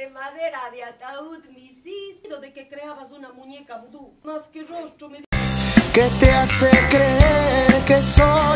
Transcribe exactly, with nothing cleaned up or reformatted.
de madera de ataúd me hiciste, de que creabas una muñeca vudú, más que rostro me... ¿Qué te hace creer que soy